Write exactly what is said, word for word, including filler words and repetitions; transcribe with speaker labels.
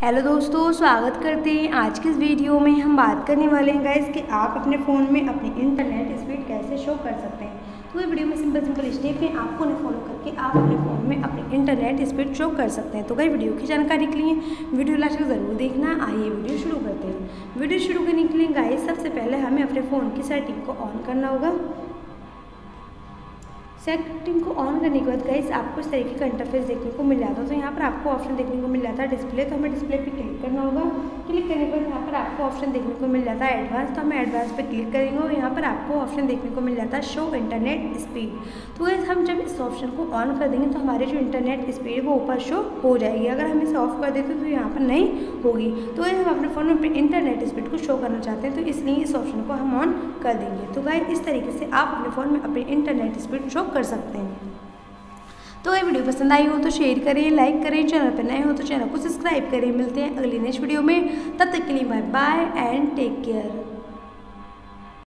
Speaker 1: Hello दोस्तों, स्वागत करते हैं। आज की इस वीडियो में हम बात करने वाले हैं गाइस कि आप अपने फ़ोन में अपनी इंटरनेट स्पीड कैसे शो कर सकते हैं। तो ये वीडियो में सिंपल सिंपल स्टेप है, आपको उन्हें फॉलो करके आप अपने फ़ोन में अपनी इंटरनेट स्पीड शो कर सकते हैं। तो गाइस वीडियो की जानकारी के लिए वीडियो लास्ट तक ज़रूर देखना। आइए वीडियो शुरू करते हैं। वीडियो शुरू करने के लिए गाइस सबसे पहले हमें अपने फ़ोन की सेटिंग को ऑन करना होगा। सेटिंग को ऑन करने के बाद गाइस आपको इस तरीके का इंटरफेस देखने को मिल जाता है। तो यहाँ पर आपको ऑप्शन देखने को मिल जाता है डिस्प्ले, तो हमें डिस्प्ले पे क्लिक करना होगा। क्लिक करने के बाद यहाँ पर आपको ऑप्शन देखने को मिल जाता है एडवांस, तो हमें एडवांस पे क्लिक करेंगे और यहाँ पर आपको ऑप्शन देखने को मिल जाता है शो इंटरनेट स्पीड। तो गाइस हम जब इस ऑप्शन को ऑन कर देंगे तो हमारी जो इंटरनेट स्पीड है वो ऊपर शो हो जाएगी। अगर हम इसे ऑफ कर देते तो यहाँ पर नहीं होगी। तो गाइस हम अपने फ़ोन में अपनी इंटरनेट स्पीड को शो करना चाहते हैं, तो इसलिए इस ऑप्शन को हम ऑन कर देंगे। तो गाइस इस तरीके से आप अपने फ़ोन में अपनी इंटरनेट स्पीड शो कर सकते हैं। तो ये वीडियो पसंद आई हो तो शेयर करें, लाइक करें, चैनल पर नए हो तो चैनल को सब्सक्राइब करें। मिलते हैं अगली नेक्स्ट वीडियो में, तब तक के लिए bye bye and take care.